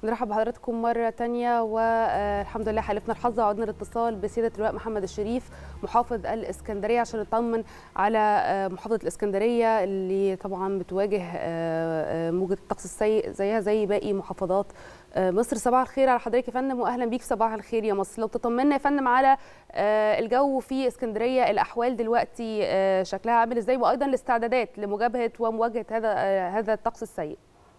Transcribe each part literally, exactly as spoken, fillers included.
نرحب بحضراتكم مرة تانية، والحمد لله حالفنا الحظ وعدنا الاتصال بسيادة اللواء محمد الشريف محافظ الإسكندرية عشان نطمن على محافظة الإسكندرية اللي طبعا بتواجه موجة الطقس السيء زيها زي باقي محافظات مصر. صباح الخير على حضرتك يا فندم، واهلا بيك في صباح الخير يا مصر. لو تطمنا يا فندم على الجو في اسكندريه، الاحوال دلوقتي شكلها عامل ازاي، وايضا الاستعدادات لمجابهه ومواجهه هذا هذا الطقس السيء.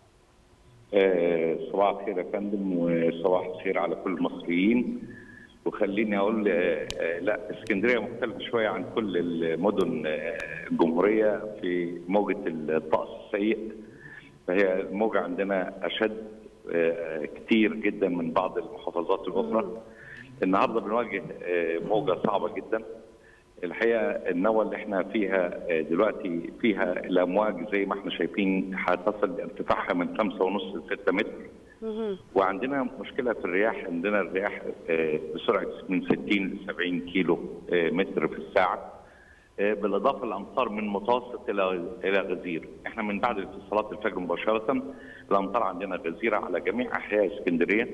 صباح الخير يا فندم، وصباح الخير على كل المصريين. وخليني اقول لا، اسكندريه مختلفه شويه عن كل المدن الجمهوريه في موجه الطقس السيء. فهي الموجه عندنا اشد كتير جدا من بعض المحافظات الاخرى. النهارده بنواجه موجه صعبه جدا. الحقيقه النوى اللي احنا فيها دلوقتي فيها الامواج زي ما احنا شايفين هتصل لارتفاعها من خمسة ونص ل ستة متر. وعندنا مشكله في الرياح، عندنا الرياح بسرعه من ستين ل سبعين كيلو متر في الساعه، بالاضافه للامطار من متوسط الى الى غزير. احنا من بعد صلاه الفجر مباشره الامطار عندنا غزيره على جميع احياء اسكندريه،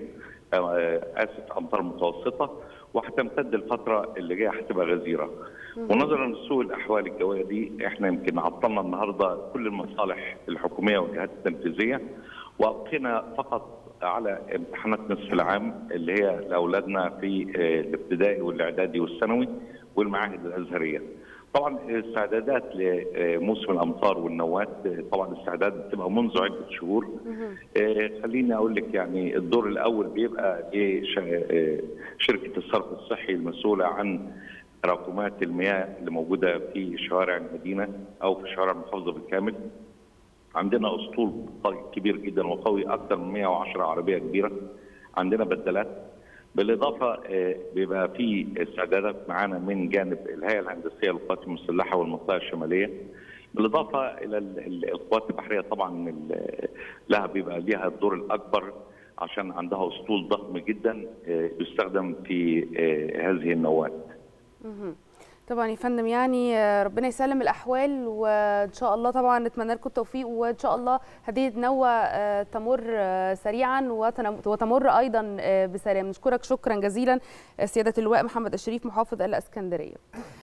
اسف امطار متوسطه، وهتمتد الفتره اللي جايه هتبقى غزيره. ونظرا لسوء الاحوال الجويه دي احنا يمكن عطلنا النهارده كل المصالح الحكوميه والجهات التنفيذيه، وابقينا فقط على امتحانات نصف العام اللي هي لاولادنا في الابتدائي والاعدادي والثانوي والمعاهد الازهريه. طبعا الاستعدادات لموسم الامطار والنوات طبعا الاستعداد بتبقى منذ عده شهور. خليني اقول لك يعني الدور الاول بيبقى لشركه الصرف الصحي المسؤوله عن تراكمات المياه اللي موجوده في شوارع المدينه او في شوارع المحافظه بالكامل. عندنا اسطول كبير جدا وقوي اكثر من مئة وعشرة عربيه كبيره. عندنا بدلات، بالاضافه بيبقى في استعدادات معانا من جانب الهيئه الهندسيه للقوات المسلحه والمنطقه الشماليه، بالاضافه الى القوات البحريه طبعا لها بيبقى ليها الدور الاكبر عشان عندها اسطول ضخم جدا يستخدم في هذه النواه. طبعا يا فندم، يعني ربنا يسلم الاحوال، وان شاء الله طبعا نتمنى لكم التوفيق، وان شاء الله هذه النوة تمر سريعا وتمر ايضا بسلام. نشكرك شكرا جزيلا سياده اللواء محمد الشريف محافظ الاسكندريه.